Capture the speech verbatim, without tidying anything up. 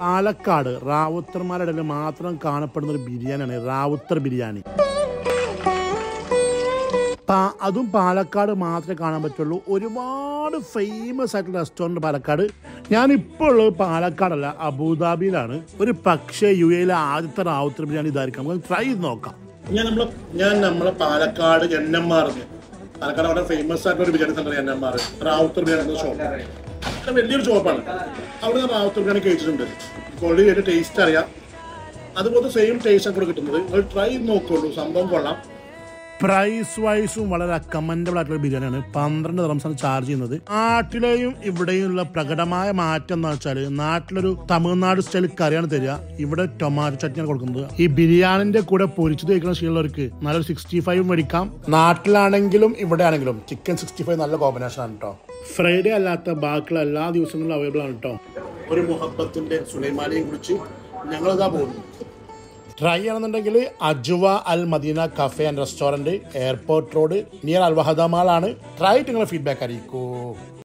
പാലക്കാട് റാവുത്തർമാരുടെ ഇടയിൽ മാത്രം കാണപ്പെടുന്ന ഒരു ബിരിയാണിയാണ് റാവുത്തർ ബിരിയാണി. അതും പാലക്കാട് മാത്രമേ കാണാൻ പറ്റുള്ളൂ. ഒരുപാട് ഫേമസ് ആയിട്ടുള്ള റെസ്റ്റോറൻറ്റ് പാലക്കാട്. ഞാനിപ്പോൾ ഉള്ളത് പാലക്കാടല്ല, അബുദാബിയിലാണ്. ഒരു പക്ഷേ യു എയിലെ ആദ്യത്തെ റാവുത്തർ ബിരിയാണി ഇതായിരിക്കാം. നമുക്ക് ട്രൈ ചെയ്ത് നോക്കാം. ഞാൻ നമ്മളെ ഞാൻ നമ്മളെ Palakkad N M R Palakkad അവിടെ ഫേമസ് ആയിട്ടുള്ള ഒരു biryani centre N M R Ravuthar biryani shop. വലിയൊരു ഷോപ്പാണ്. അവിടെ നിന്ന് റാവുത്തർ ബിരിയാണി കഴിച്ചിട്ടുണ്ട്. ഓൾറെഡി അതിൻ്റെ ടേസ്റ്റ് അറിയാം. അതുപോലെ സെയിം ടേസ്റ്റ് ആണ് കിട്ടുന്നത്. നിങ്ങൾ ട്രൈ ചെയ്ത് നോക്കുള്ളൂ, സംഭവം കൊള്ളാം. പ്രൈസ് വൈസും വളരെ അക്കമൻഡബിൾ ആയിട്ടുള്ള ബിരിയാണിയാണ്. പന്ത്രണ്ട് ദിർഹംസാണ് ചാർജ് ചെയ്യുന്നത്. നാട്ടിലെയും ഇവിടെയുള്ള പ്രകടമായ മാറ്റം എന്ന് വെച്ചാൽ നാട്ടിലൊരു തമിഴ്നാട് സ്റ്റൈൽ കറിയാണ് തരിക, ഇവിടെ ടൊമാറ്റോ ചട്നിയാണ് കൊടുക്കുന്നത്. ഈ ബിരിയാണിന്റെ കൂടെ പൊരിച്ചത് കഴിക്കുന്ന ശീലമുള്ളവർക്ക് നല്ലൊരു സിക്സ്റ്റി ഫൈവ് മേടിക്കാം. നാട്ടിലാണെങ്കിലും ഇവിടെ ആണെങ്കിലും ചിക്കൻ സിക്സ്റ്റി ഫൈവ് നല്ല കോമ്പിനേഷൻ ആണ് കേട്ടോ. ഫ്രൈഡേ അല്ലാത്ത ബാക്കിയുള്ള എല്ലാ ദിവസങ്ങളിലും അവൈലബിൾ ആണ് കേട്ടോ. ഒരു മുഹബത്തിന്റെ സുലൈമാനിയെ കുറിച്ച് ഞങ്ങളിതാ പോകുന്നു. ട്രൈ ചെയ്യണമെന്നുണ്ടെങ്കിൽ Ajwa Al Madina cafe and restaurant, airport road, near Al Wahda mall ആണ്. ട്രൈ ചെയ്ത് നിങ്ങളുടെ ഫീഡ്ബാക്ക് അറിയിക്കൂ.